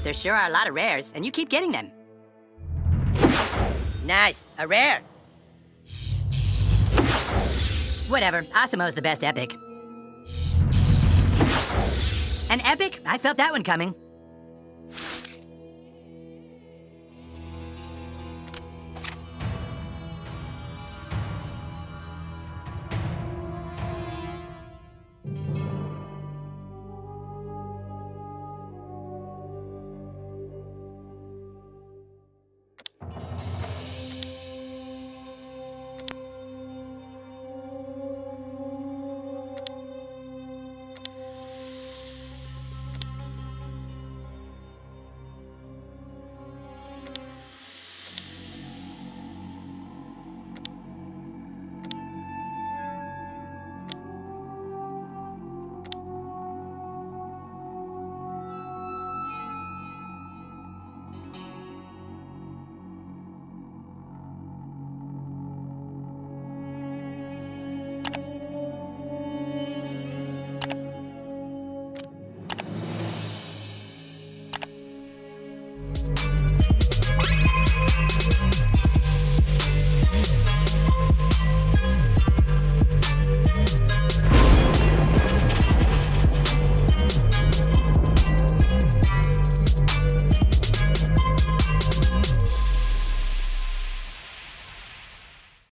There sure are a lot of rares, and you keep getting them. Nice, a rare. Whatever, Asamo's the best epic. An epic? I felt that one coming.